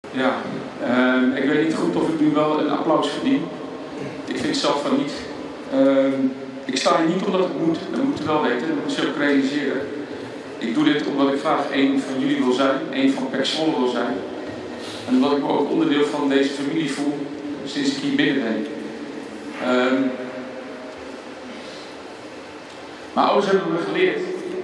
Ja, ik weet niet goed of ik nu wel een applaus verdien. Ik vind zelf van niet. Ik sta hier niet omdat het moet, dat moet u wel weten, dat moet u ook realiseren. Ik doe dit omdat ik graag één van jullie wil zijn, één van PEC Zwolle wil zijn. En omdat ik me ook onderdeel van deze familie voel sinds ik hier binnen ben. Mijn ouders hebben me geleerd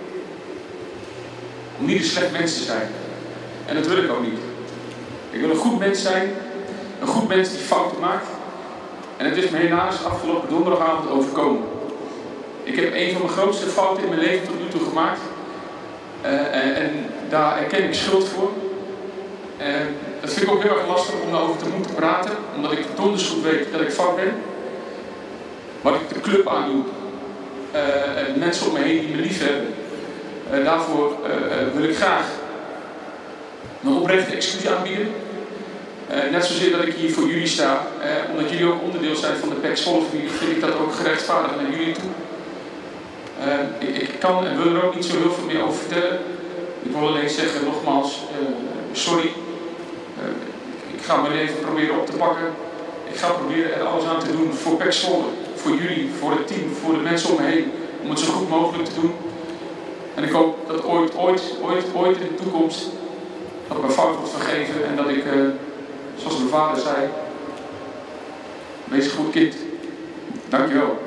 om niet een slecht mens te zijn. En dat wil ik ook niet. Ik wil een goed mens zijn, een goed mens die fouten maakt. En het is me helaas afgelopen donderdagavond overkomen. Ik heb een van mijn grootste fouten in mijn leven tot nu toe gemaakt. En daar erken ik schuld voor. Dat vind ik ook heel erg lastig om daarover te moeten praten, omdat ik donders goed weet dat ik fout ben. Wat ik de club aandoe, en mensen om me heen die me lief hebben, daarvoor wil ik graag een oprechte excuus aanbieden. Net zozeer dat ik hier voor jullie sta, omdat jullie ook onderdeel zijn van de PEC Zwolle familie, vind ik dat ook gerechtvaardigd naar jullie toe. Ik kan en wil er ook niet zo heel veel meer over vertellen. Ik wil alleen zeggen, nogmaals, sorry. Ik ga mijn leven proberen op te pakken. Ik ga proberen er alles aan te doen voor PEC Zwolle, voor jullie, voor het team, voor de mensen om me heen, om het zo goed mogelijk te doen. En ik hoop dat ooit in de toekomst dat mijn fout wordt vergeven en dat ik, zoals mijn vader zei, wees een goed kind. Dankjewel.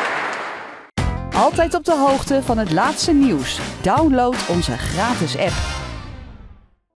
Altijd op de hoogte van het laatste nieuws. Download onze gratis app.